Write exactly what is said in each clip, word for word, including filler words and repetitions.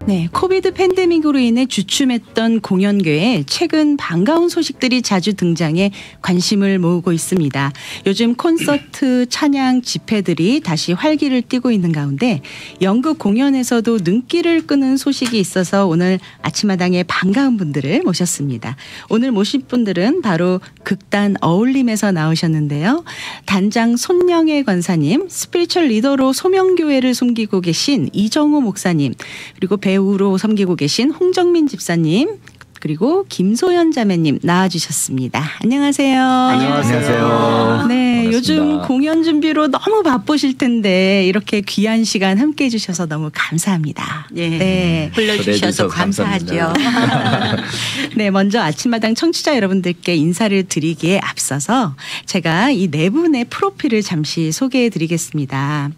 네, 코비드 팬데믹으로 인해 주춤했던 공연계에 최근 반가운 소식들이 자주 등장해 관심을 모으고 있습니다. 요즘 콘서트, 찬양, 집회들이 다시 활기를 띠고 있는 가운데 연극 공연에서도 눈길을 끄는 소식이 있어서 오늘 아침마당에 반가운 분들을 모셨습니다. 오늘 모신 분들은 바로 극단 어울림에서 나오셨는데요. 단장 손영애 권사님, 스피리추얼 리더로 소명교회를 섬기고 계신 이정호 목사님, 그리고 배우로 섬기고 계신 홍정민 집사님, 그리고 김소연 자매님 나와주셨습니다. 안녕하세요. 안녕하세요. 네, 반갑습니다. 요즘 공연 준비로 너무 바쁘실 텐데 이렇게 귀한 시간 함께해 주셔서 너무 감사합니다. 네, 네. 불러주셔서 감사하죠. 네, 먼저 아침마당 청취자 여러분들께 인사를 드리기에 앞서서 제가 이 네 분의 프로필을 잠시 소개해 드리겠습니다.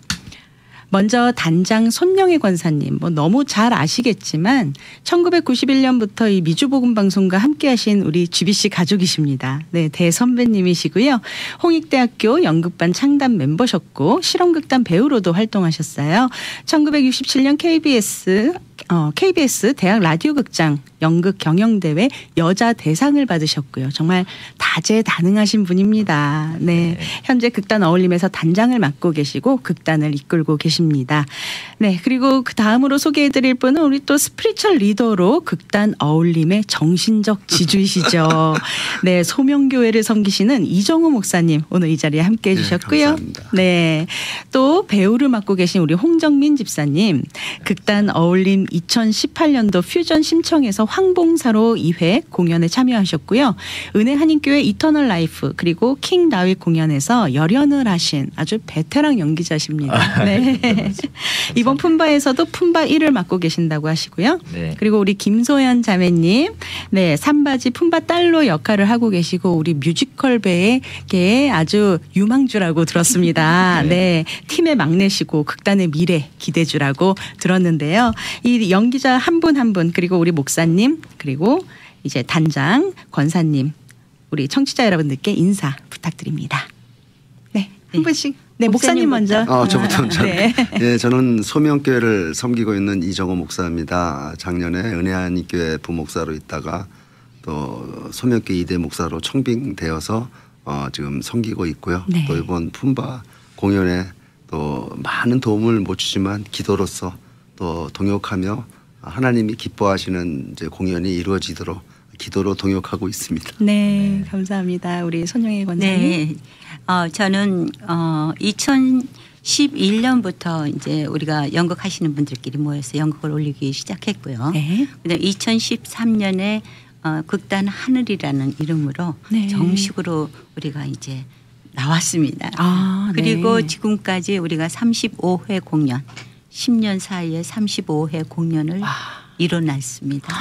먼저 단장 손영애 권사님, 뭐 너무 잘 아시겠지만 천구백구십일 년부터 이 미주복음방송과 함께하신 우리 지비씨 가족이십니다. 네, 대선배님이시고요. 홍익대학교 연극반 창단 멤버셨고 실험극단 배우로도 활동하셨어요. 천구백육십칠 년 케이비에스 어, 케이비에스 대학 라디오 극장 연극 경영대회 여자 대상을 받으셨고요. 정말 다재다능하신 분입니다. 네, 현재 극단 어울림에서 단장을 맡고 계시고 극단을 이끌고 계십니다. 네, 그리고 그 다음으로 소개해드릴 분은 우리 또 스피리추얼 리더로 극단 어울림의 정신적 지주이시죠. 네, 소명교회를 섬기시는 이정호 목사님 오늘 이 자리에 함께해 주셨고요. 네, 네, 또 배우를 맡고 계신 우리 홍정민 집사님, 극단 어울림 이천십팔 년도 퓨전 심청에서 황봉사로 이 회 공연에 참여하셨고요. 은혜 한인교회 이터널 라이프 그리고 킹 다윗 공연에서 열연을 하신 아주 베테랑 연기자십니다. 네. 이번 품바에서도 품바 일을 맡고 계신다고 하시고요. 네. 그리고 우리 김소연 자매님, 네, 삼바지 품바 딸로 역할을 하고 계시고 우리 뮤지컬배의 아주 유망주라고 들었습니다. 네. 네, 팀의 막내시고 극단의 미래 기대주라고 들었는데요. 이 연기자 한 분 한 분 그리고 우리 목사님 그리고 이제 단장 권사님 우리 청취자 여러분들께 인사 부탁드립니다. 네, 한 분씩. 네, 목사님 먼저. 아, 저부터. 아, 네. 네, 저는 소명교회를 섬기고 있는 이정호 목사입니다. 작년에 은혜한교회 부목사로 있다가 또 소명교회 이 대 목사로 청빙되어서 어, 지금 섬기고 있고요. 네. 또 이번 품바 공연에 또 많은 도움을 못 주지만 기도로서 또 동역하며 하나님이 기뻐하시는 이제 공연이 이루어지도록 기도로 동역하고 있습니다. 네, 네. 감사합니다. 우리 손영애 권사님. 네, 어, 저는 어, 이천십일 년부터 이제 우리가 연극하시는 분들끼리 모여서 연극을 올리기 시작했고요. 네. 그다음에 이천십삼 년에 어, 극단 하늘이라는 이름으로 네. 정식으로 우리가 이제 나왔습니다. 아, 그리고 네. 지금까지 우리가 삼십오 회 공연, 십 년 사이에 삼십오 회 공연을 와. 일어났습니다.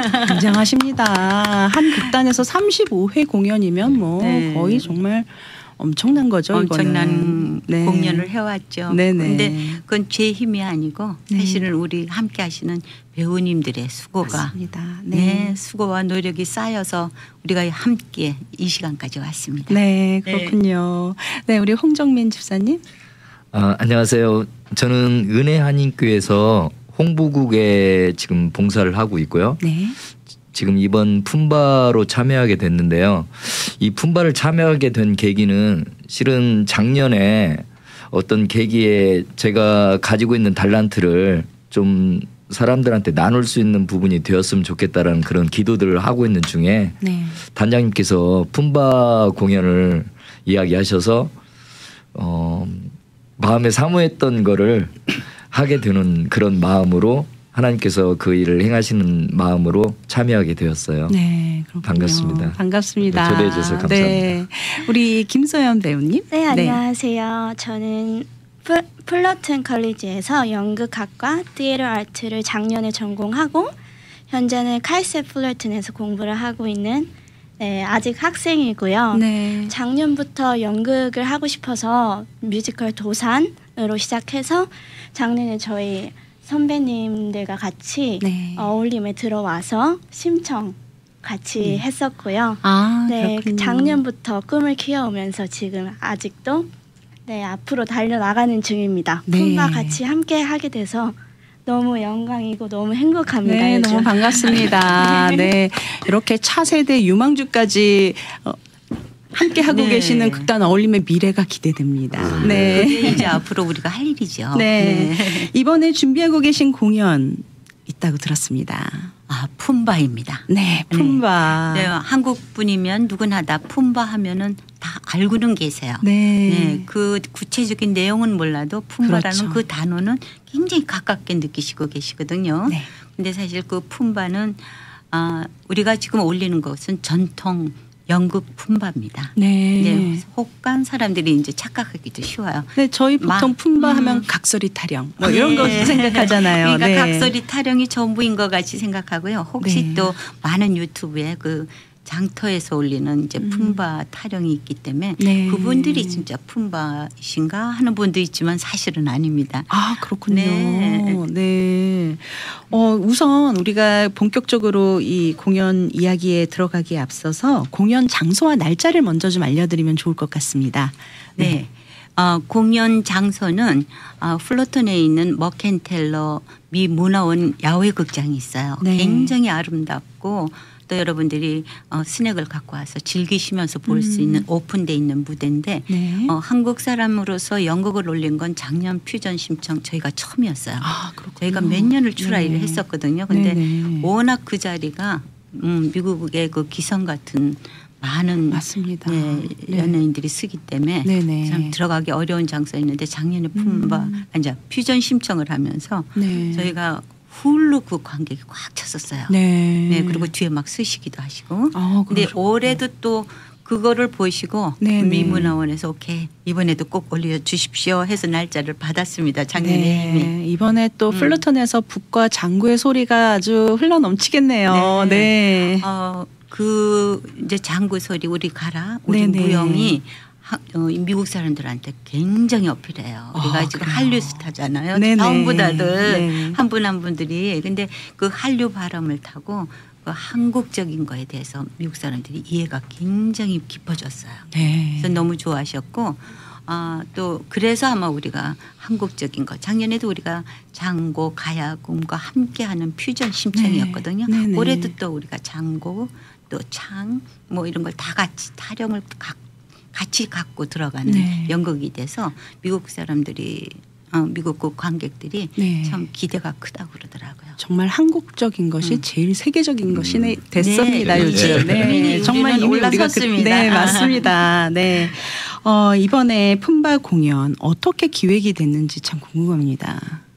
굉장하십니다. 한 극단에서 삼십오 회 공연이면 뭐 네. 거의 정말 엄청난 거죠. 엄청난 이거는. 네. 공연을 해왔죠. 그런데 그건 제 힘이 아니고 네. 사실은 우리 함께 하시는 배우님들의 수고가 맞습니다. 네. 네. 수고와 노력이 쌓여서 우리가 함께 이 시간까지 왔습니다. 네, 그렇군요. 네, 우리 홍정민 집사님. 아, 안녕하세요. 저는 은혜 한인교회에서 홍보국에 지금 봉사를 하고 있고요. 네. 지금 이번 품바로 참여하게 됐는데요. 이 품바를 참여하게 된 계기는 실은 작년에 어떤 계기에 제가 가지고 있는 달란트를 좀 사람들한테 나눌 수 있는 부분이 되었으면 좋겠다라는 그런 기도들을 하고 있는 중에 네. 단장님께서 품바 공연을 이야기하셔서 어, 마음에 사모했던 거를 하게 되는 그런 마음으로 하나님께서 그 일을 행하시는 마음으로 참여하게 되었어요. 네, 그렇군요. 반갑습니다. 반갑습니다. 초대해 주셔서 감사합니다. 네, 우리 김소연 배우님. 네, 안녕하세요. 저는 플, 플러튼 컬리지에서 연극학과 티에터 아트를 작년에 전공하고 현재는 칼세 플러튼에서 공부를 하고 있는 네, 아직 학생이고요. 네. 작년부터 연극을 하고 싶어서 뮤지컬 도산으로 시작해서 작년에 저희 선배님들과 같이 네. 어울림에 들어와서 심청 같이 네. 했었고요. 아, 네, 그렇군요. 작년부터 꿈을 키워오면서 지금 아직도 네 앞으로 달려나가는 중입니다. 네. 품바 같이 함께 하게 돼서 너무 영광이고 너무 행복합니다. 네, 요즘. 너무 반갑습니다. 네, 이렇게 차세대 유망주까지 어, 함께 하고 네. 계시는 극단 어울림의 미래가 기대됩니다. 네, 그게 이제 앞으로 우리가 할 일이죠. 네. 네. 이번에 준비하고 계신 공연 있다고 들었습니다. 아, 품바입니다. 네, 품바. 네, 한국 분이면 누구나 다 품바 하면은 다 알고는 계세요. 네. 네, 그 구체적인 내용은 몰라도 품바라는 그렇죠. 그 단어는 굉장히 가깝게 느끼시고 계시거든요. 네. 근데 사실 그 품바는 아, 우리가 지금 올리는 것은 전통 연극 품바입니다. 네. 네, 혹간 사람들이 이제 착각하기도 쉬워요. 네, 저희 보통 마- 품바 음. 하면 각설이 타령 뭐 이런 네. 거 생각하잖아요. 그러니까 네. 각설이 타령이 전부인 것 같이 생각하고요. 혹시 네. 또 많은 유튜브에 그 장터에서 올리는 이제 품바 타령이 있기 때문에 네. 그분들이 진짜 품바이신가 하는 분도 있지만 사실은 아닙니다. 아, 그렇군요. 네. 네. 어, 우선 우리가 본격적으로 이 공연 이야기에 들어가기에 앞서서 공연 장소와 날짜를 먼저 좀 알려드리면 좋을 것 같습니다. 네. 어, 공연 장소는 어, 플로톤에 있는 머켄텔러 미 문화원 야외 극장이 있어요. 네. 굉장히 아름답고 또 여러분들이 어, 스낵을 갖고 와서 즐기시면서 볼 수 음. 있는 오픈돼 있는 무대인데 네. 어, 한국 사람으로서 연극을 올린 건 작년 퓨전 심청 저희가 처음이었어요. 아, 그렇군요. 저희가 몇 년을 출하를 네. 했었거든요. 근데 네네. 워낙 그 자리가 음, 미국의 그 기성 같은 많은 맞습니다. 네, 네. 연예인들이 쓰기 때문에 네네. 참 들어가기 어려운 장소였는데 작년에 품바 음. 이제 퓨전 심청을 하면서 네. 저희가 훌로 그 관객이 꽉 찼었어요. 네. 네, 그리고 뒤에 막 쓰시기도 하시고. 아, 근데 그러셨군요. 올해도 또 그거를 보시고 네네. 미문화원에서 오케이 이번에도 꼭 올려주십시오 해서 날짜를 받았습니다. 작년에 이미. 네. 이번에 또 음. 플루톤에서 북과 장구의 소리가 아주 흘러 넘치겠네요. 네. 네. 어, 그 이제 장구 소리 우리 가라 우리 네네. 무용이 하, 어, 미국 사람들한테 굉장히 어필해요. 우리가 아, 지금 그래요? 한류 스타잖아요. 네네. 전부 다들 네. 한 분 한 분들이 근데 그 한류 바람을 타고 그 한국적인 거에 대해서 미국 사람들이 이해가 굉장히 깊어졌어요. 네. 그래서 너무 좋아하셨고 아, 또 그래서 아마 우리가 한국적인 거 작년에도 우리가 장고 가야금과 함께하는 퓨전 심청이었거든요. 네. 네네. 올해도 또 우리가 장고 또 창 뭐 이런 걸 다 같이 타령을 가, 같이 갖고 들어가는 네. 연극이 돼서 미국 사람들이 어, 미국 그 관객들이 네. 참 기대가 크다고 그러더라고요. 정말 한국적인 것이 음. 제일 세계적인 것이 네, 됐습니다. 네. 요즘. 네. 이미 정말 우리는 이미 우리가 그, 올라섰습니다. 네, 맞습니다. 네. 어, 이번에 품바 공연 어떻게 기획이 됐는지 참 궁금합니다.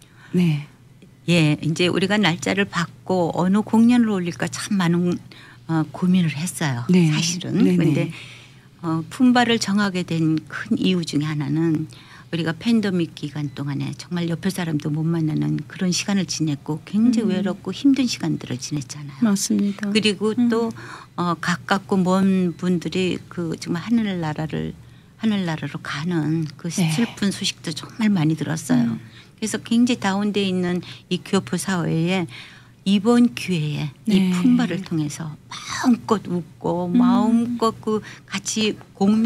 네. 예, 이제 우리가 날짜를 받고 어느 공연을 올릴까 참 많은 어, 고민을 했어요. 네. 사실은. 네네. 그런데 어, 품바를 정하게 된 큰 이유 중에 하나는 우리가 팬데믹 기간 동안에 정말 옆에 사람도 못 만나는 그런 시간을 지냈고 굉장히 음. 외롭고 힘든 시간들을 지냈잖아요. 맞습니다. 그리고 음. 또 어, 가깝고 먼 분들이 그 정말 하늘나라를 하늘나라로 가는 그 네. 슬픈 소식도 정말 많이 들었어요. 음. 그래서 굉장히 다운돼 있는 이 교포 사회에 이번 기회에 네. 이 품바를 통해서 마음껏 웃고 음. 마음껏 그 같이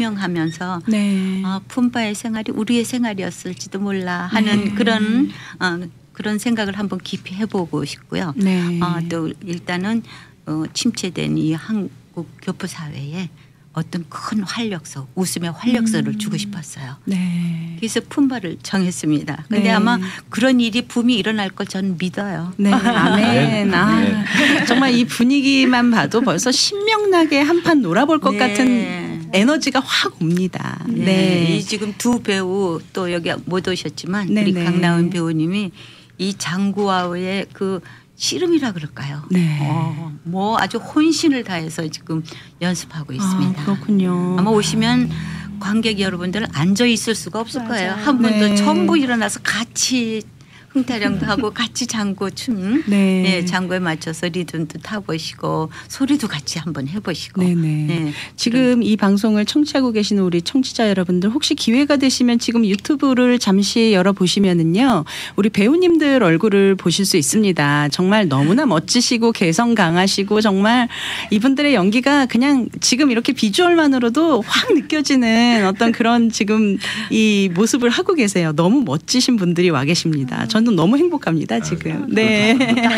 공명하면서 네. 아, 품바의 생활이 우리의 생활이었을지도 몰라 하는 네. 그런 어, 그런 생각을 한번 깊이 해보고 싶고요. 네. 어, 또 일단은 어, 침체된 이 한국 교포 사회에 어떤 큰 활력소, 웃음의 활력소를 음. 주고 싶었어요. 네. 그래서 품바를 정했습니다. 근데 네. 아마 그런 일이 붐이 일어날 걸 저는 믿어요. 네, 아멘. 네. 아, 정말 이 분위기만 봐도 벌써 신명나게 한판 놀아볼 것 네. 같은 에너지가 확 옵니다. 네. 네. 이 지금 두 배우 또 여기 못 오셨지만 네, 우리 네. 강나은 배우님이 이 장구와의 그 씨름이라 그럴까요? 네. 어, 뭐 아주 혼신을 다해서 지금 연습하고 있습니다. 아, 그렇군요. 아마 오시면 관객 여러분들 앉아 있을 수가 없을 맞아요. 거예요. 한 분도 네. 전부 일어나서 같이 흥타령도 하고 같이 장구 춤, 네. 네, 장구에 맞춰서 리듬도 타보시고 소리도 같이 한번 해보시고. 네네. 네. 지금 이 방송을 청취하고 계시는 우리 청취자 여러분들 혹시 기회가 되시면 지금 유튜브를 잠시 열어보시면은요. 우리 배우님들 얼굴을 보실 수 있습니다. 정말 너무나 멋지시고 개성 강하시고 정말 이분들의 연기가 그냥 지금 이렇게 비주얼만으로도 확 느껴지는 어떤 그런 지금 이 모습을 하고 계세요. 너무 멋지신 분들이 와 계십니다. 전 저는 너무 행복합니다 지금. 네.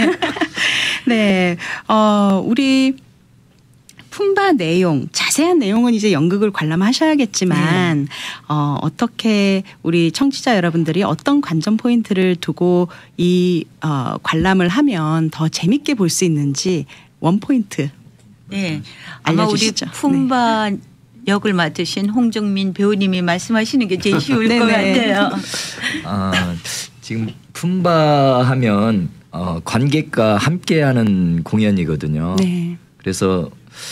네. 어, 우리 품바 내용, 자세한 내용은 이제 연극을 관람하셔야겠지만 네. 어, 어떻게 우리 청취자 여러분들이 어떤 관전 포인트를 두고 이 어, 관람을 하면 더 재밌게 볼 수 있는지 원 포인트. 네. 아마 알려주시죠. 우리 품바 네. 역을 맡으신 홍정민 배우님이 말씀하시는 게 제일 쉬울 것 같아요. 아, 지금 품바 하면 어, 관객과 함께하는 공연이거든요. 네. 그래서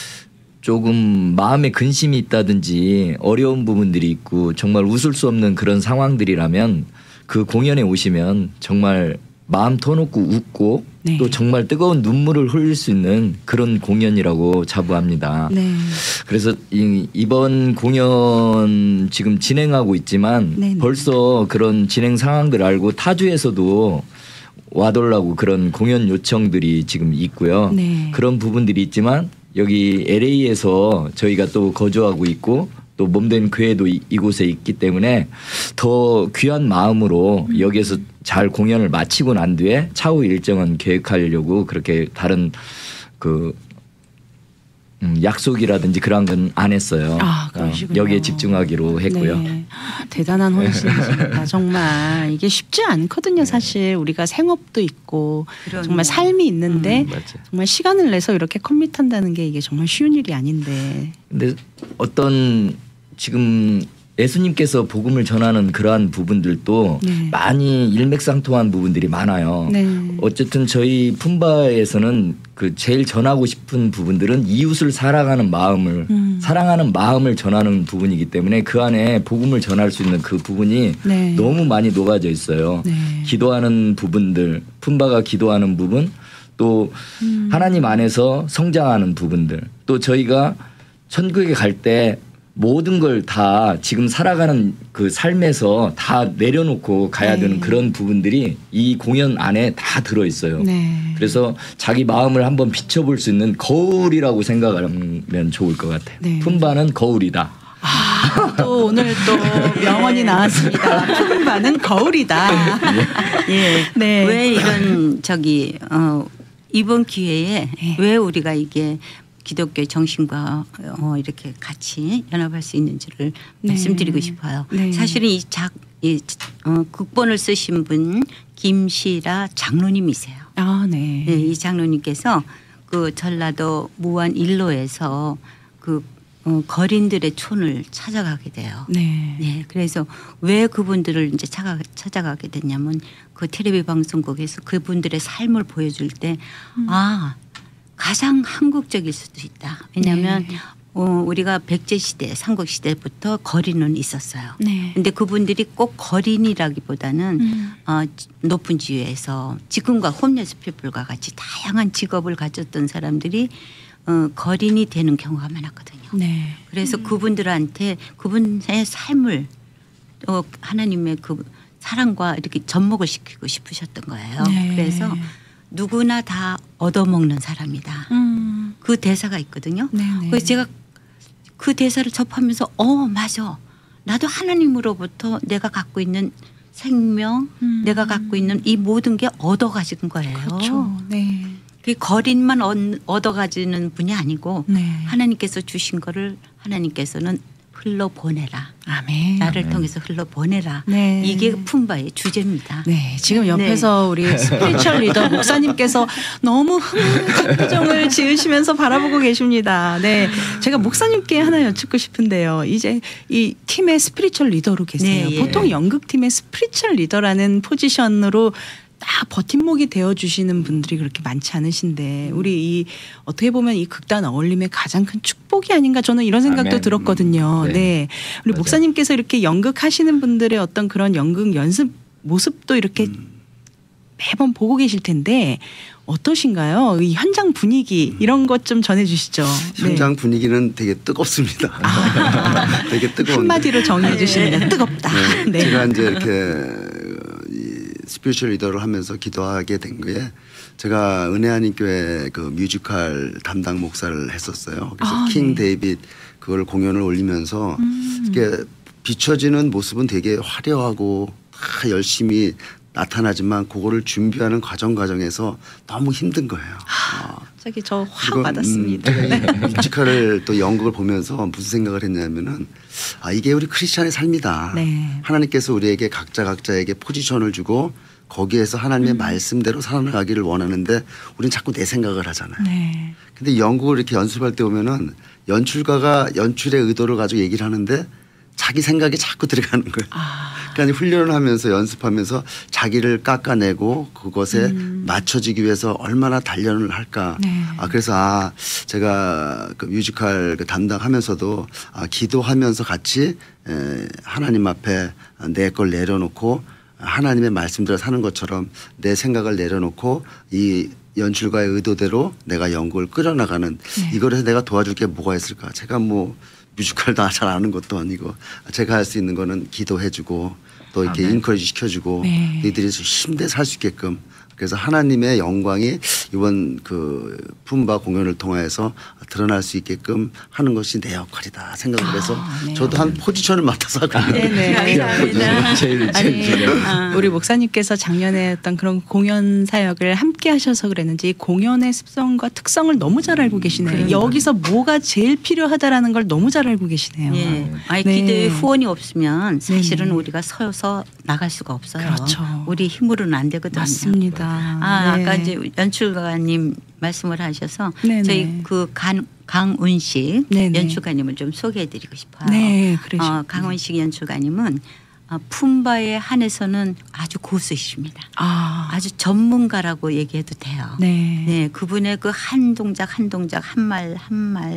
조금 마음에 근심이 있다든지 어려운 부분들이 있고 정말 웃을 수 없는 그런 상황들이라면 그 공연에 오시면 정말 마음 터놓고 웃고 네. 또 정말 뜨거운 눈물을 흘릴 수 있는 그런 공연이라고 자부합니다. 네. 그래서 이, 이번 공연 지금 진행하고 있지만 네네. 벌써 그런 진행 상황들 알고 타주에서도 와달라고 그런 공연 요청들이 지금 있고요. 네. 그런 부분들이 있지만 여기 엘에이에서 저희가 또 거주하고 있고 또 몸된 교회도 이, 이곳에 있기 때문에 더 귀한 마음으로 음. 여기에서 잘 공연을 마치고 난 뒤에 차후 일정은 계획하려고 그렇게 다른 그 음, 약속이라든지 그런 건 안 했어요. 아, 그러시군요. 어, 여기에 집중하기로 했고요. 네. 대단한 헌신이십니다. 정말 이게 쉽지 않거든요. 사실 우리가 생업도 있고 그러네요. 정말 삶이 있는데 음, 정말 시간을 내서 이렇게 컴밋한다는 게 이게 정말 쉬운 일이 아닌데. 근데 어떤 지금 예수님께서 복음을 전하는 그러한 부분들도 네. 많이 일맥상통한 부분들이 많아요. 네. 어쨌든 저희 품바에서는 그 제일 전하고 싶은 부분들은 이웃을 사랑하는 마음을 음. 사랑하는 마음을 전하는 부분이기 때문에 그 안에 복음을 전할 수 있는 그 부분이 네. 너무 많이 녹아져 있어요. 네. 기도하는 부분들, 품바가 기도하는 부분, 또 음. 하나님 안에서 성장하는 부분들, 또 저희가 천국에 갈 때 모든 걸 다 지금 살아가는 그 삶에서 다 내려놓고 가야 네. 되는 그런 부분들이 이 공연 안에 다 들어 있어요. 네. 그래서 자기 마음을 한번 비춰볼 수 있는 거울이라고 생각하면 좋을 것 같아요. 네. 품바는 거울이다. 아, 또 오늘 또 명언이 나왔습니다. 품바는 거울이다. 예. 네. 왜 이런 저기 어, 이번 기회에 네. 왜 우리가 이게 기독교의 정신과 어, 이렇게 같이 연합할 수 있는지를 네. 말씀드리고 싶어요. 네. 사실은 이 작, 이 어, 극본을 쓰신 분 김시라 장로님이세요. 아, 네. 네, 이 장로님께서 그 전라도 무안 일로에서 그 어, 거린들의 촌을 찾아가게 돼요. 네. 네, 그래서 왜 그분들을 이제 찾아, 찾아가게 됐냐면 그 텔레비 방송국에서 그분들의 삶을 보여줄 때 음. 아. 가장 한국적일 수도 있다. 왜냐하면 네. 어, 우리가 백제 시대, 삼국 시대부터 거린은 있었어요. 네. 근데 그분들이 꼭 거린이라기보다는 음. 어, 높은 지위에서 지금과 홈레스 피플과 같이 다양한 직업을 가졌던 사람들이 어, 거린이 되는 경우가 많았거든요. 네. 그래서 음. 그분들한테 그분의 삶을 어, 하나님의 그 사랑과 이렇게 접목을 시키고 싶으셨던 거예요. 네. 그래서 누구나 다 얻어먹는 사람이다. 음. 그 대사가 있거든요. 네네. 그래서 제가 그 대사를 접하면서 어 맞아. 나도 하나님으로부터 내가 갖고 있는 생명, 음. 내가 갖고 있는 이 모든 게 얻어가지는 거예요. 그렇죠. 네. 그 거린만 얻어가지는 분이 아니고 네. 하나님께서 주신 거를 하나님께서는 흘러보내라. 아멘. 나를 아멘. 통해서 흘러보내라. 네. 이게 품바의 주제입니다. 네, 지금 옆에서 네. 우리 스피리추얼 리더 목사님께서 너무 흥분한 표정을 지으시면서 바라보고 계십니다. 네, 제가 목사님께 하나 여쭙고 싶은데요. 이제 이 팀의 스피리추얼 리더로 계세요. 네, 예. 보통 연극팀의 스피리추얼 리더라는 포지션으로 딱 버팀목이 되어주시는 분들이 그렇게 많지 않으신데 우리 이 어떻게 보면 이 극단 어울림의 가장 큰 축복이 아닌가 저는 이런 생각도 아멘. 들었거든요. 네. 네, 우리 맞아요. 목사님께서 이렇게 연극하시는 분들의 어떤 그런 연극 연습 모습도 이렇게 음. 매번 보고 계실 텐데 어떠신가요? 이 현장 분위기 이런 것 좀 전해주시죠. 현장 분위기는 되게 뜨겁습니다. 되게 뜨거운. 한마디로 정의해 주시면 뜨겁다. 네. 네. 제가 이제 이렇게 이 스피리추얼 리더를 하면서 기도하게 된 거에 제가 은혜하는 교회 그 뮤지컬 담당 목사를 했었어요. 그래서 아, 킹 네. 데이빗 그걸 공연을 올리면서 음. 이게 비춰지는 모습은 되게 화려하고 다 열심히 나타나지만 그거를 준비하는 과정 과정에서 너무 힘든 거예요. 아, 갑자기 저 확 그리고, 받았습니다. 음, 네. 뮤지컬을 또 연극을 보면서 무슨 생각을 했냐면은 아 이게 우리 크리스찬의 삶이다. 네. 하나님께서 우리에게 각자 각자에게 포지션을 주고 거기에서 하나님의 음. 말씀대로 살아가기를 원하는데 우리는 자꾸 내 생각을 하잖아요. 네. 근데 연극을 이렇게 연습할 때 보면은 연출가가 연출의 의도를 가지고 얘기를 하는데 자기 생각이 자꾸 들어가는 거예요. 아. 그러니까 훈련을 하면서 연습하면서 자기를 깎아내고 그것에 음. 맞춰지기 위해서 얼마나 단련을 할까. 네. 아 그래서 아 제가 그 뮤지컬 그 담당하면서도 아 기도하면서 같이 에 하나님 앞에 내 걸 내려놓고 하나님의 말씀대로 사는 것처럼 내 생각을 내려놓고 이 연출가의 의도대로 내가 연극을 끌어나가는 네. 이걸 해서 내가 도와줄 게 뭐가 있을까. 제가 뭐 뮤지컬도 잘 아는 것도 아니고 제가 할 수 있는 거는 기도해주고 또 이렇게 아멘. 인커리지 시켜주고 네. 너희들이 힘내 살 수 있게끔 그래서 하나님의 영광이 이번 그 품바 공연을 통해서 드러날 수 있게끔 하는 것이 내 역할이다 생각을 해서 아, 네. 저도 한 포지션을 맡아서 하고 있는 네네. 감사합니다. 제일 아니, 제일 아. 우리 목사님께서 작년에 어떤 그런 공연 사역을 함께 하셔서 그랬는지 공연의 습성과 특성을 너무 잘 알고 계시네요. 그러니까. 여기서 뭐가 제일 필요하다라는 걸 너무 잘 알고 계시네요. 예. 아니 네. 기도에 후원이 없으면 사실은 네네. 우리가 서서 나갈 수가 없어요. 그렇죠. 우리 힘으로는 안 되거든요. 맞습니다. 아, 네. 아까 이제 연출가님 말씀을 하셔서 네네. 저희 그 간, 강운식 네네. 연출가님을 좀 소개해드리고 싶어요. 네, 그러시군요. 어, 강운식 연출가님은 어, 품바에 한해서는 아주 고수이십니다. 아, 아주 전문가라고 얘기해도 돼요. 네. 네, 그분의 그 한 동작 한 동작 한 말 한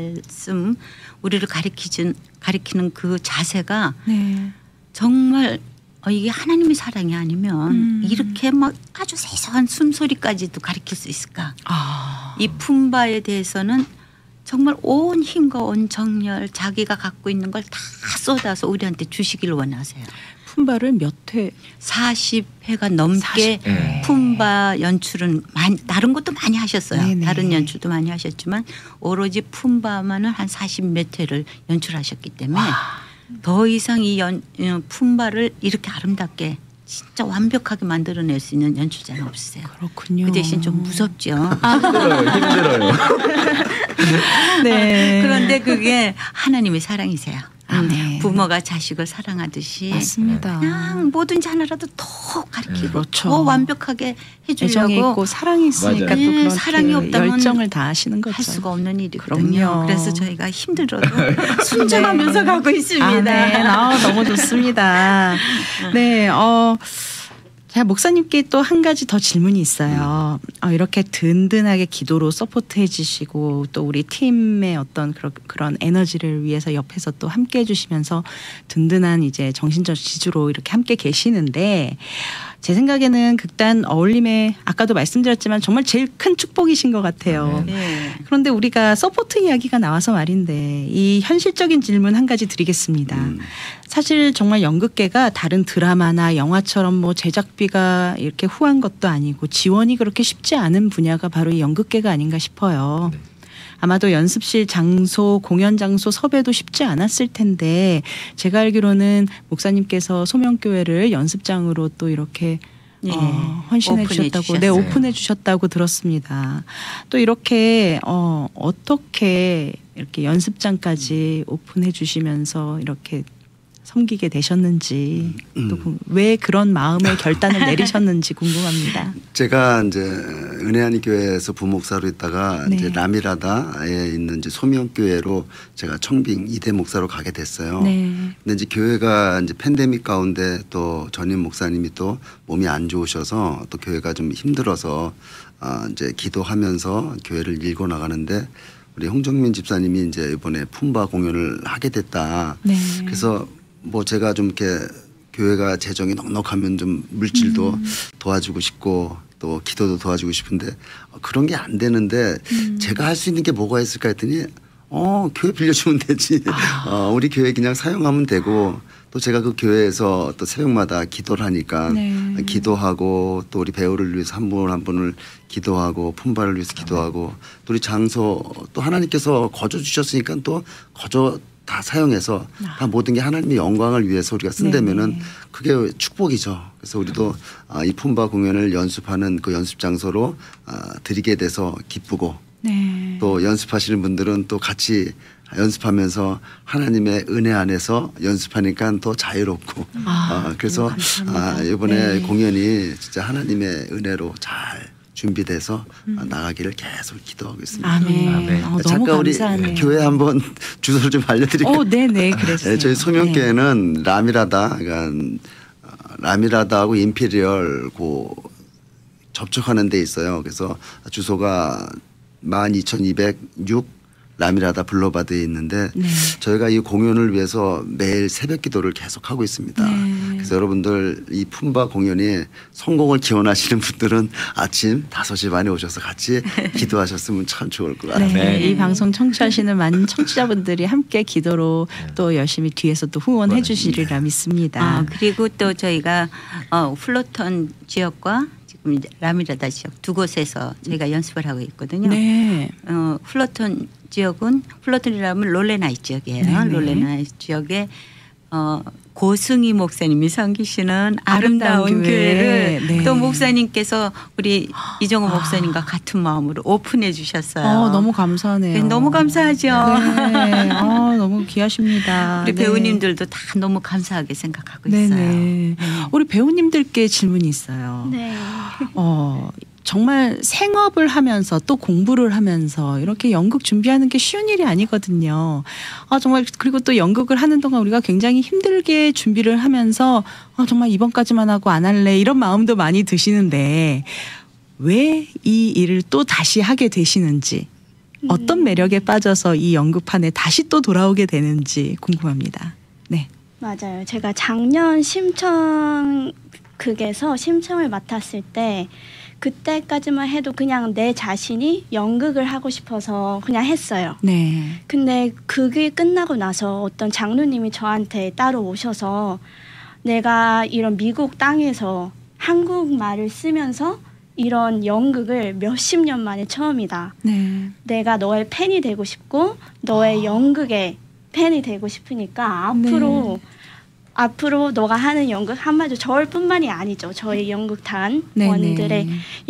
말씀 우리를 가리키는 가리키는 그 자세가 네. 정말 어, 이게 하나님의 사랑이 아니면 음. 이렇게 막 아주 세세한 숨소리까지도 가리킬 수 있을까? 아, 이 품바에 대해서는 정말 온 힘과 온 정열 자기가 갖고 있는 걸 다 쏟아서 우리한테 주시길 원하세요. 품바를 몇 회? 사십 회가 넘게 사십 회. 품바 연출은 많이 다른 것도 많이 하셨어요. 네네. 다른 연출도 많이 하셨지만 오로지 품바만은 한 사십 몇 회를 연출하셨기 때문에 더 이상 이 연, 품바를 이렇게 아름답게 진짜 완벽하게 만들어낼 수 있는 연출자는 없으세요. 그렇군요. 그 대신 좀 무섭죠. 힘들어요. 힘들어요. 네. 그런데 그게 하나님의 사랑이세요. 아, 음, 네. 부모가 자식을 사랑하듯이 맞습니다. 그냥 뭐든지 하나라도 더 가르치고 그렇죠. 더 완벽하게 애정이 해주려고 있고 사랑이 있으니까 맞아요. 또 그런 네, 사랑이 없다면 열정을 다 하시는 거죠. 할 수가 없는 일이거든요. 그럼요. 그래서 저희가 힘들어도 순정하면서 네. 가고 있습니다. 아, 네. 아, 너무 좋습니다. 네, 어. 자, 목사님께 또 한 가지 더 질문이 있어요. 어, 이렇게 든든하게 기도로 서포트해 주시고 또 우리 팀의 어떤 그런, 그런 에너지를 위해서 옆에서 또 함께 해 주시면서 든든한 이제 정신적 지주로 이렇게 함께 계시는데 제 생각에는 극단 어울림의 아까도 말씀드렸지만 정말 제일 큰 축복이신 것 같아요. 네. 그런데 우리가 서포트 이야기가 나와서 말인데 이 현실적인 질문 한 가지 드리겠습니다. 음. 사실 정말 연극계가 다른 드라마나 영화처럼 뭐 제작비가 이렇게 후한 것도 아니고 지원이 그렇게 쉽지 않은 분야가 바로 이 연극계가 아닌가 싶어요. 네. 아마도 연습실 장소, 공연 장소 섭외도 쉽지 않았을 텐데 제가 알기로는 목사님께서 소명교회를 연습장으로 또 이렇게 네. 어, 헌신해 오픈해 주셨다고, 네, 주셨어요. 오픈해 주셨다고 들었습니다. 또 이렇게 어, 어떻게 이렇게 연습장까지 오픈해 주시면서 이렇게 섬기게 되셨는지 음. 또 왜 그런 마음의 결단을 내리셨는지 궁금합니다. 제가 이제 은혜하니 교회에서 부목사로 있다가 네. 이제 라미라다에 있는 이제 소명교회로 제가 청빙 이대 목사로 가게 됐어요. 네. 근데 이제 교회가 이제 팬데믹 가운데 또 전임 목사님이 또 몸이 안 좋으셔서 또 교회가 좀 힘들어서 아 이제 기도하면서 교회를 일궈 나가는데 우리 홍정민 집사님이 이제 이번에 품바 공연을 하게 됐다. 네. 그래서 뭐 제가 좀 이렇게 교회가 재정이 넉넉하면 좀 물질도 음. 도와주고 싶고 또 기도도 도와주고 싶은데 그런 게 안 되는데 음. 제가 할 수 있는 게 뭐가 있을까 했더니 어 교회 빌려주면 되지. 아. 어, 우리 교회 그냥 사용하면 되고 또 제가 그 교회에서 또 새벽마다 기도를 하니까 네. 기도하고 또 우리 배우를 위해서 한 분 한 분을 기도하고 품바를 위해서 기도하고 또 우리 장소 또 하나님께서 거저 주셨으니까 또 거저 다 사용해서 다 모든 게 하나님의 영광을 위해서 우리가 쓴다면은 네네. 그게 축복이죠. 그래서 우리도 이 품바 공연을 연습하는 그 연습 장소로 드리게 돼서 기쁘고 네. 또 연습하시는 분들은 또 같이 연습하면서 하나님의 은혜 안에서 연습하니까 더 자유롭고 아, 어, 그래서 아, 이번에 네. 공연이 진짜 하나님의 은혜로 잘 준비돼서 음. 나가기를 계속 기도하고 있습니다. 아멘. 아멘. 어, 너무 잠깐 우리 감사하네요. 교회 한번 주소를 좀 알려드릴까요? 오, 네네, 그랬어요. 네, 저희 소명교회는 네. 라미라다, 그러니까 라미라다하고 임페리얼 고 접촉하는 데 있어요. 그래서 주소가 만 이천이백육 라미라다 블로바드에 있는데 네. 저희가 이 공연을 위해서 매일 새벽 기도를 계속 하고 있습니다. 네. 그래서 여러분들 이 품바 공연이 성공을 기원하시는 분들은 아침 다섯 시 반에 오셔서 같이 기도하셨으면 참 좋을 것 같아요. 네. 네. 이 방송 청취하시는 많은 청취자분들이 함께 기도로 또 열심히 뒤에서 또 후원해 주시리라 믿습니다. 아, 그리고 또 저희가 어, 플로턴 지역과 지금 라미라다 지역 두 곳에서 저희가 연습을 하고 있거든요. 네. 어, 플로턴 지역은 플로턴이라면 롤레나이 지역이에요. 네네. 롤레나이 지역에 어, 고승희 목사님이 섬기시는 아름다운, 아름다운 교회. 교회를 네. 또 목사님께서 우리 이정호 목사님과 같은 마음으로 오픈해 주셨어요. 어, 너무 감사하네요. 네, 너무 감사하죠. 네. 어, 너무 귀하십니다. 우리 네. 배우님들도 다 너무 감사하게 생각하고 네네. 있어요. 네. 우리 배우님들께 질문이 있어요. 네. 어, 정말 생업을 하면서 또 공부를 하면서 이렇게 연극 준비하는 게 쉬운 일이 아니거든요. 아, 정말 그리고 또 연극을 하는 동안 우리가 굉장히 힘들게 준비를 하면서 아, 정말 이번까지만 하고 안 할래 이런 마음도 많이 드시는데 왜 이 일을 또 다시 하게 되시는지 어떤 매력에 빠져서 이 연극판에 다시 또 돌아오게 되는지 궁금합니다. 네. 맞아요. 제가 작년 심청극에서 심청을 맡았을 때 그때까지만 해도 그냥 내 자신이 연극을 하고 싶어서 그냥 했어요. 네. 근데 그게 끝나고 나서 어떤 장로님이 저한테 따로 오셔서 내가 이런 미국 땅에서 한국말을 쓰면서 이런 연극을 몇십 년 만에 처음이다. 네. 내가 너의 팬이 되고 싶고 너의 아. 연극의 팬이 되고 싶으니까 앞으로 네. 앞으로 너가 하는 연극 한마디로 저뿐만이 아니죠. 저희 연극단 네네. 원들의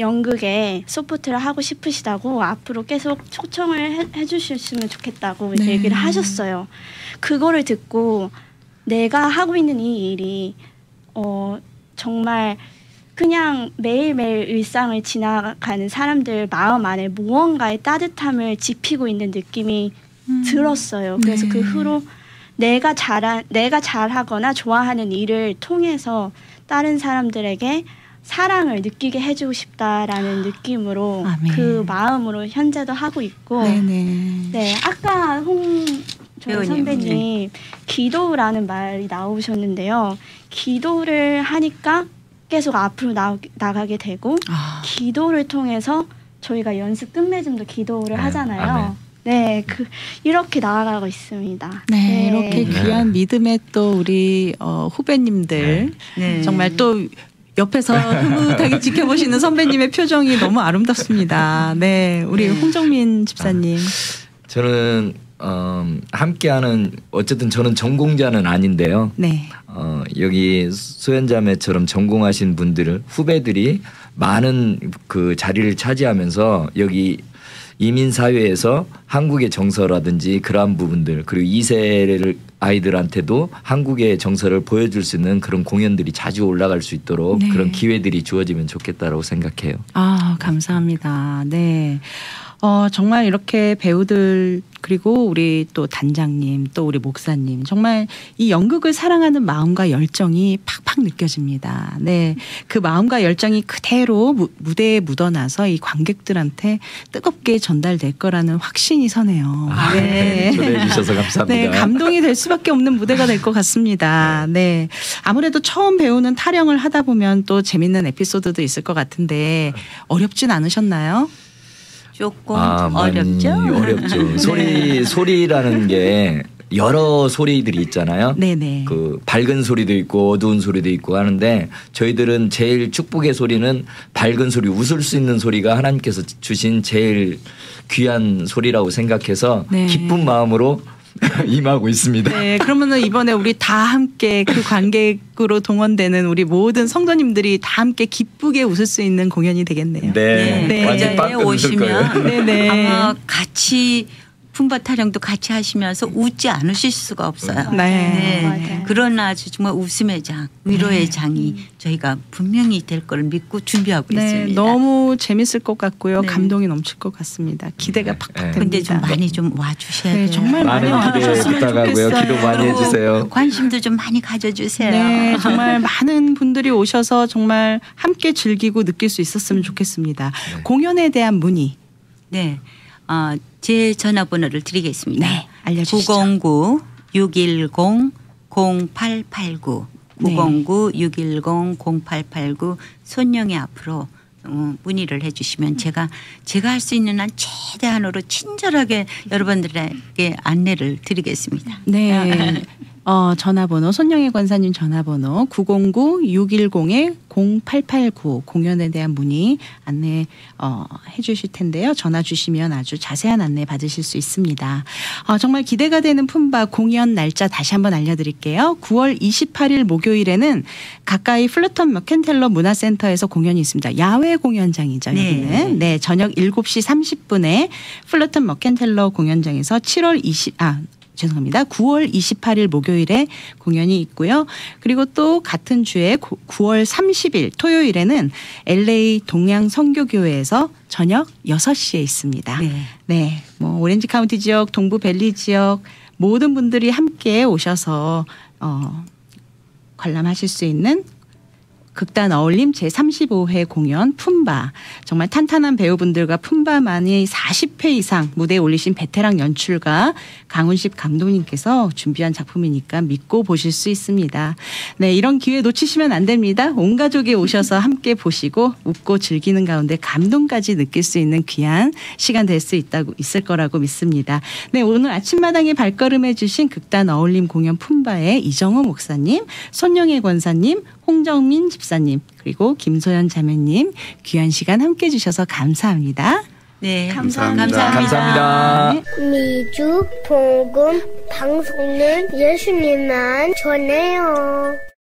연극에 서포트를 하고 싶으시다고 앞으로 계속 초청을 해, 해주셨으면 좋겠다고 네. 얘기를 하셨어요. 그거를 듣고 내가 하고 있는 이 일이 어, 정말 그냥 매일매일 일상을 지나가는 사람들 마음 안에 무언가의 따뜻함을 지피고 있는 느낌이 음. 들었어요. 그래서 네. 그 후로 내가 잘한 내가 잘하거나 좋아하는 일을 통해서 다른 사람들에게 사랑을 느끼게 해주고 싶다라는 느낌으로 아멘. 그 마음으로 현재도 하고 있고 네네. 네 아까 홍 배우님, 선배님 네. 기도라는 말이 나오셨는데요. 기도를 하니까 계속 앞으로 나, 나가게 되고 아. 기도를 통해서 저희가 연습 끝맺음도 기도를 네. 하잖아요. 아멘. 네, 그 이렇게 나아가고 있습니다. 네, 네. 이렇게 귀한 믿음의 또 우리 어, 후배님들 네. 정말 또 옆에서 흐뭇하게 지켜보시는 선배님의 표정이 너무 아름답습니다. 네, 우리 홍정민 집사님. 저는 어, 함께하는 어쨌든 저는 전공자는 아닌데요. 네. 어, 여기 소연자매처럼 전공하신 분들 후배들이 많은 그 자리를 차지하면서 여기 이민 사회에서 한국의 정서라든지 그러한 부분들 그리고 이 세를 아이들한테도 한국의 정서를 보여줄 수 있는 그런 공연들이 자주 올라갈 수 있도록 네. 그런 기회들이 주어지면 좋겠다라고 생각해요. 아, 감사합니다. 네. 어, 정말 이렇게 배우들 그리고 우리 또 단장님 또 우리 목사님 정말 이 연극을 사랑하는 마음과 열정이 팍팍 느껴집니다. 네, 그 마음과 열정이 그대로 무, 무대에 묻어나서 이 관객들한테 뜨겁게 전달될 거라는 확신이 서네요. 아, 네. 초대해 주셔서 감사합니다. 네, 감동이 될 수밖에 없는 무대가 될 것 같습니다. 네, 아무래도 처음 배우는 타령을 하다 보면 또 재밌는 에피소드도 있을 것 같은데 어렵진 않으셨나요? 조금 아, 어렵죠. 어렵죠. 소리 소리라는 게 여러 소리들이 있잖아요. 네네. 그 밝은 소리도 있고 어두운 소리도 있고 하는데 저희들은 제일 축복의 소리는 밝은 소리, 웃을 수 있는 소리가 하나님께서 주신 제일 귀한 소리라고 생각해서 네. 기쁜 마음으로 임하고 있습니다. 네, 그러면은 이번에 우리 다 함께 그 관객으로 동원되는 우리 모든 성도님들이 다 함께 기쁘게 웃을 수 있는 공연이 되겠네요. 네, 네. 완전 네. 빵 웃을 거예요. 오시면 네네. 아마 같이 품바 타령도 같이 하시면서 웃지 않으실 수가 없어요. 네. 맞아요. 그런 아주 정말 웃음의 장, 위로의 장이 저희가 분명히 될 거를 믿고 준비하고 네, 있습니다. 너무 재밌을 것 같고요. 네. 감동이 넘칠 것 같습니다. 기대가 네. 팍팍 네. 됩니다. 근데 좀 많이 좀 와주셔야 네, 돼요. 정말 많이 많은 기대 와주셨으면 부탁하고요. 좋겠어요. 기도 많이 그리고 해주세요. 관심도 좀 많이 가져주세요. 네, 정말 많은 분들이 오셔서 정말 함께 즐기고 느낄 수 있었으면 좋겠습니다. 네. 공연에 대한 문의. 네. 어, 제 전화번호를 드리겠습니다. 네, 알려주시죠. 구공구 육일공 공팔팔구 네. 구공구 육일공 공팔팔구 손영애 앞으로 어, 문의를 해주시면 제가 제가 할 수 있는 한 최대한으로 친절하게 여러분들에게 안내를 드리겠습니다. 네. 어, 전화번호 손영애 권사님 전화번호 구공구 육일공 공팔팔구 공연에 대한 문의 안내 어, 해주실 텐데요. 전화 주시면 아주 자세한 안내 받으실 수 있습니다. 어, 정말 기대가 되는 품바 공연 날짜 다시 한번 알려드릴게요. 구월 이십팔일 목요일에는 가까이 플루턴 머켄텔러 문화센터에서 공연이 있습니다. 야외 공연장이죠. 네. 여기는. 네, 저녁 일곱 시 삼십 분에 플루턴 머켄텔러 공연장에서 칠월 이십 아 죄송합니다. 구월 이십팔일 목요일에 공연이 있고요. 그리고 또 같은 주에 구월 삼십일 토요일에는 엘에이 동양 선교교회에서 저녁 여섯 시에 있습니다. 네. 네. 뭐 오렌지 카운티 지역, 동부 밸리 지역 모든 분들이 함께 오셔서 어 관람하실 수 있는 극단 어울림 제삼십오 회 공연 품바. 정말 탄탄한 배우분들과 품바만이 사십 회 이상 무대에 올리신 베테랑 연출가 강훈식 감독님께서 준비한 작품이니까 믿고 보실 수 있습니다. 네, 이런 기회 놓치시면 안 됩니다. 온 가족이 오셔서 함께 보시고 웃고 즐기는 가운데 감동까지 느낄 수 있는 귀한 시간 될 수 있다고 있을 거라고 믿습니다. 네, 오늘 아침마당에 발걸음해 주신 극단 어울림 공연 품바의 이정호 목사님, 손영애 권사님, 홍정민 집사님 그리고 김소연 자매님 귀한 시간 함께 해주셔서 감사합니다. 네, 감사합니다. 감사합니다. 미주 복음 방송은 예수님만 전해요.